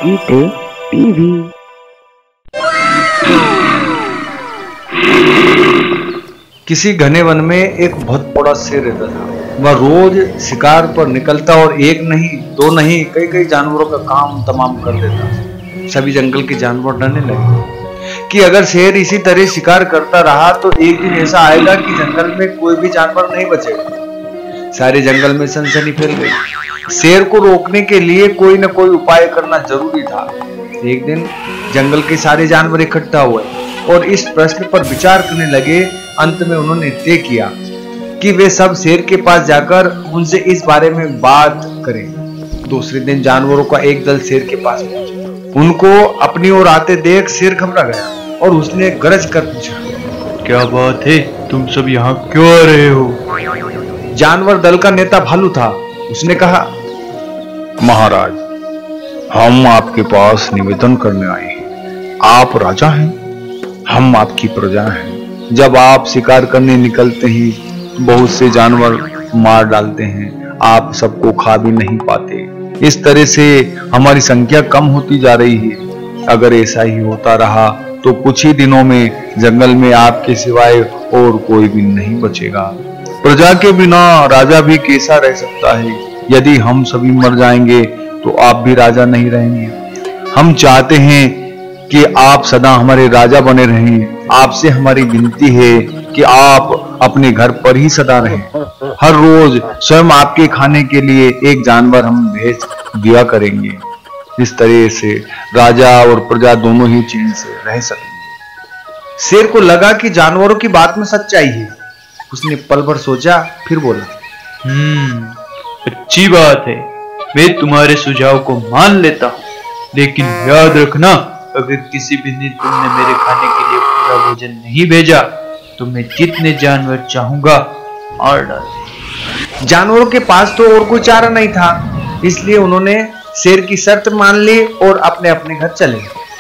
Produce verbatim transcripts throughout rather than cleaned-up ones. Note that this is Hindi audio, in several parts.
गीते टीवी। किसी घने वन में एक बहुत बड़ा शेर रहता था। वह रोज शिकार पर निकलता और एक नहीं दो नहीं कई कई जानवरों का काम तमाम कर देता। सभी जंगल के जानवर डरने लगे कि अगर शेर इसी तरह शिकार करता रहा तो एक दिन ऐसा आएगा कि जंगल में कोई भी जानवर नहीं बचेगा। सारे जंगल में सनसनी फैल गई। शेर को रोकने के लिए कोई न कोई उपाय करना जरूरी था। एक दिन जंगल के सारे जानवर इकट्ठा हुए और इस प्रश्न पर विचार करने लगे। अंत में उन्होंने तय किया कि वे सब शेर के पास जाकर उनसे इस बारे में बात करें। दूसरे दिन जानवरों का एक दल शेर के पास पहुंचा। उनको अपनी ओर आते देख शेर घबरा गया और उसने गरज कर पूछा, क्या बात है, तुम सब यहाँ क्यों आ रहे हो? जानवर दल का नेता भालू था। उसने कहा, महाराज, हम आपके पास निवेदन करने आए हैं। आप राजा हैं, हम आपकी प्रजा हैं। जब आप शिकार करने निकलते हैं बहुत से जानवर मार डालते हैं, आप सबको खा भी नहीं पाते। इस तरह से हमारी संख्या कम होती जा रही है। अगर ऐसा ही होता रहा तो कुछ ही दिनों में जंगल में आपके सिवाय और कोई भी नहीं बचेगा। प्रजा के बिना राजा भी कैसा रह सकता है? यदि हम सभी मर जाएंगे तो आप भी राजा नहीं रहेंगे। हम चाहते हैं कि आप सदा हमारे राजा बने रहें। आपसे हमारी विनती है कि आप अपने घर पर ही सदा रहें। हर रोज स्वयं आपके खाने के लिए एक जानवर हम भेज दिया करेंगे। इस तरह से राजा और प्रजा दोनों ही चैन से रह सकेंगे। शेर को लगा कि जानवरों की बात में सच्चाई है। उसने पल भर सोचा, फिर बोला, हम्म अच्छी बात है, मैं तुम्हारे सुझाव को मान लेता हूँ, लेकिन याद रखना, अगर किसी भी दिन तुमने मेरे खाने के लिए पूरा भोजन नहीं भेजा तो मैं जितने जानवर चाहूंगा मार डाल। जानवरों के पास तो और कोई चारा नहीं था, इसलिए उन्होंने शेर की शर्त मान ली और अपने अपने घर चले।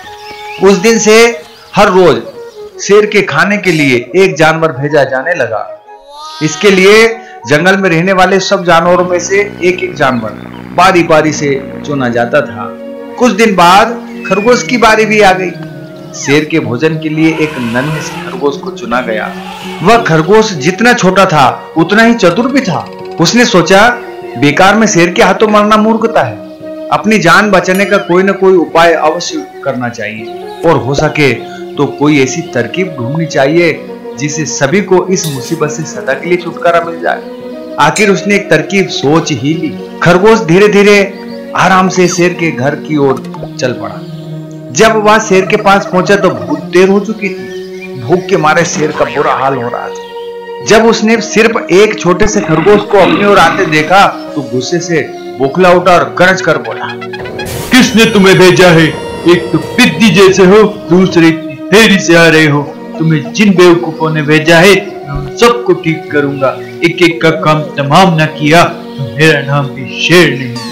उस दिन से हर रोज शेर के खाने के लिए एक जानवर भेजा जाने लगा। इसके लिए जंगल में रहने वाले सब जानवरों में से एक एक जानवर बारी बारी से चुना जाता था। कुछ दिन बाद खरगोश की बारी भी आ गई। शेर के भोजन के लिए एक नन्हे से खरगोश को चुना गया। वह खरगोश जितना छोटा था उतना ही चतुर भी था। उसने सोचा, बेकार में शेर के हाथों मरना मूर्खता है। अपनी जान बचाने का कोई न कोई उपाय अवश्य करना चाहिए और हो सके तो कोई ऐसी तरकीब ढूंढनी चाहिए जिससे सभी को इस मुसीबत से सदा के लिए छुटकारा मिल जाए। आखिर उसने एक तरकीब सोच ही ली। खरगोश धीरे धीरे आराम से शेर के घर की ओर चल पड़ा। जब वह शेर के पास पहुंचा तो बहुत देर हो चुकी थी। भूख के मारे शेर का बुरा हाल हो रहा था। जब उसने सिर्फ एक छोटे से खरगोश को अपनी ओर आते देखा तो गुस्से से बौखला उठा और गरज कर बोला, किसने तुम्हें भेजा है? एक तो पिद्दी जैसे हो, दूसरे देरी से आ रहे हो। तुम्हें जिन बेवकूफों ने भेजा है मैं उन सबको ठीक करूंगा। एक एक का काम तमाम न किया तो मेरा नाम भी शेर नहीं।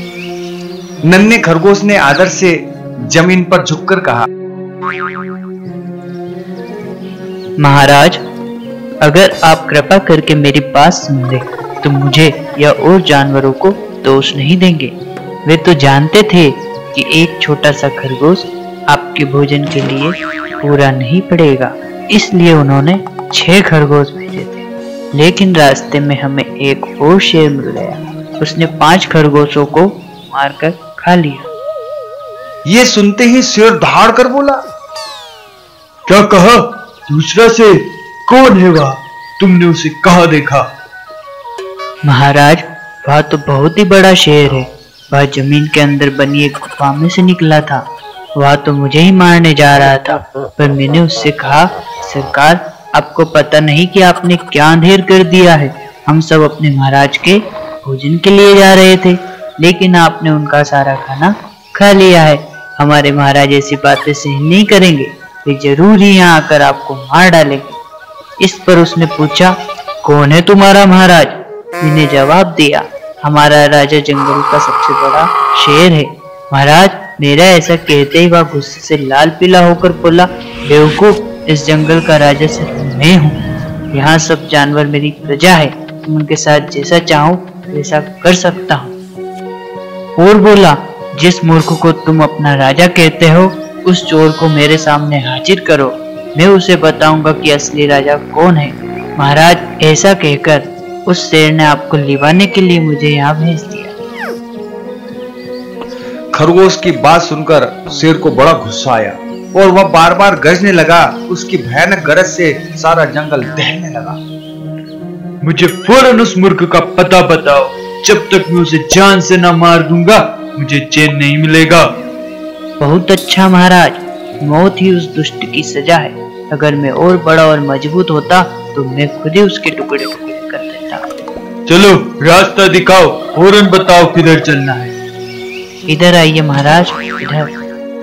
नन्हे खरगोश ने आदर से जमीन पर झुककर कहा, महाराज, अगर आप कृपा करके मेरी बात सुन ले तो मुझे या और जानवरों को दोष नहीं देंगे। वे तो जानते थे कि एक छोटा सा खरगोश आपके भोजन के लिए पूरा नहीं पड़ेगा, इसलिए उन्होंने छह खरगोश भेजे थे। लेकिन रास्ते में हमें एक और शेर मिल गया। उसने पांच खरगोशों को मारकर खा लिया। ये सुनते ही शेर दहाड़ कर बोला, क्या कहा? दूसरा शेर कौन है वह? तुमने उसे कहाँ देखा? महाराज, वह तो बहुत ही बड़ा शेर है। वह जमीन के अंदर बनी एक गुफा में से निकला था। वह तो मुझे ही मारने जा रहा था, पर मैंने उससे कहा, सरकार, आपको पता नहीं कि आपने क्या अंधेर कर दिया है। हम सब अपने महाराज के भोजन के लिए जा रहे थे, लेकिन आपने उनका सारा खाना खा लिया है। हमारे महाराज ऐसी बातें सहन नहीं करेंगे, वे जरूर ही यहाँ आकर आपको मार डालेंगे। इस पर उसने पूछा, कौन है तुम्हारा महाराज? मैंने जवाब दिया, हमारा राजा जंगल का सबसे बड़ा शेर है। महाराज, मेरा ऐसा कहते ही वह गुस्से से लाल पीला होकर बोला, बेवकूफ, इस जंगल का राजा सिर्फ मैं हूँ। यहाँ सब जानवर मेरी प्रजा है। तुम उनके साथ जैसा चाहो वैसा कर सकता हूँ। और बोला, जिस मूर्ख को तुम अपना राजा कहते हो, उस चोर को मेरे सामने हाजिर करो। मैं उसे बताऊंगा कि असली राजा कौन है। महाराज, ऐसा कहकर उस शेर ने आपको लिवाने के लिए मुझे यहाँ भेज दिया। खरगोश की बात सुनकर शेर को बड़ा गुस्सा आया और वह बार बार गरजने लगा। उसकी भयानक गरज से सारा जंगल दहने लगा। मुझे फौरन उस मूर्ख का पता बताओ। जब तक मैं उसे जान से न मार दूंगा, मुझे चैन नहीं मिलेगा। बहुत अच्छा महाराज, मौत ही उस दुष्ट की सजा है। अगर मैं और बड़ा और मजबूत होता तो मैं खुद ही उसके टुकड़े टुकड़े कर देता। चलो, रास्ता दिखाओ, फौरन बताओ किधर चलना है। इधर आइए महाराज, इधर।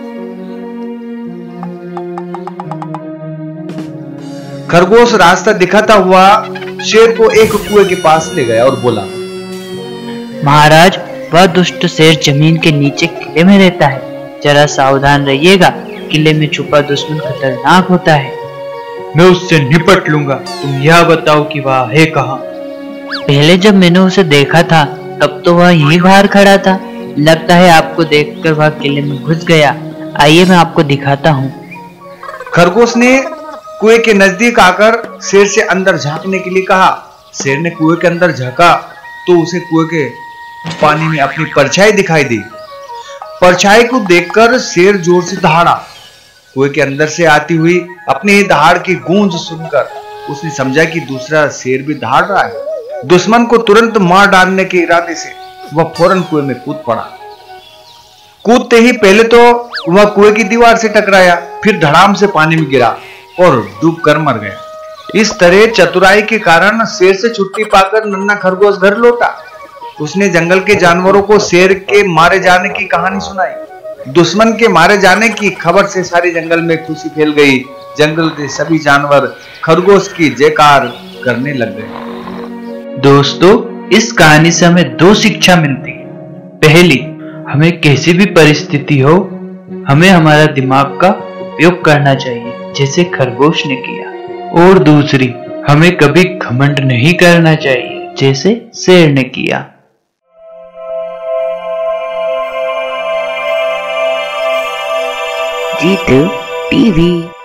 खरगोश रास्ता दिखाता हुआ शेर को एक कुएं के पास ले गया और बोला, महाराज, वह दुष्ट शेर जमीन के नीचे किले में रहता है। जरा सावधान रहिएगा, किले में छुपा दुश्मन खतरनाक होता है। मैं उससे निपट लूंगा। तुम यह बताओ कि वह है कहाँ? पहले जब मैंने उसे देखा था तब तो वह यहीं बाहर खड़ा था। लगता है आपको देखकर वह किले में घुस गया। आइए मैं आपको दिखाता हूँ। खरगोश ने कुएं के नजदीक आकर शेर से अंदर झांकने के लिए कहा। शेर ने कुएं के अंदर झांका तो उसे कुएं के पानी में अपनी परछाई दिखाई दी। परछाई को देखकर शेर जोर से दहाड़ा। कुएं के अंदर से आती हुई अपनी ही दहाड़ की गूंज सुनकर उसने समझा कि दूसरा शेर भी दहाड़ रहा है। दुश्मन को तुरंत मार डालने के इरादे से वह फौरन कुएं में कूद पड़ा। कूदते ही पहले तो वह कुएं की दीवार से टकराया, फिर धड़ाम से पानी में गिरा और डूब कर मर गया। इस तरह चतुराई के कारण शेर से छुट्टी पाकर नन्हा खरगोश घर लौटा। उसने जंगल के जानवरों को शेर के मारे जाने की कहानी सुनाई। दुश्मन के मारे जाने की खबर से सारे जंगल में खुशी फैल गई। जंगल के सभी जानवर खरगोश की जयकार करने लग गए। दोस्तों, इस कहानी से हमें दो शिक्षा मिलती है। पहली, हमें कैसी भी परिस्थिति हो, हमें हमारा दिमाग का उपयोग करना चाहिए, जैसे खरगोश ने किया। और दूसरी, हमें कभी घमंड नहीं करना चाहिए, जैसे शेर ने किया। Zee two TV.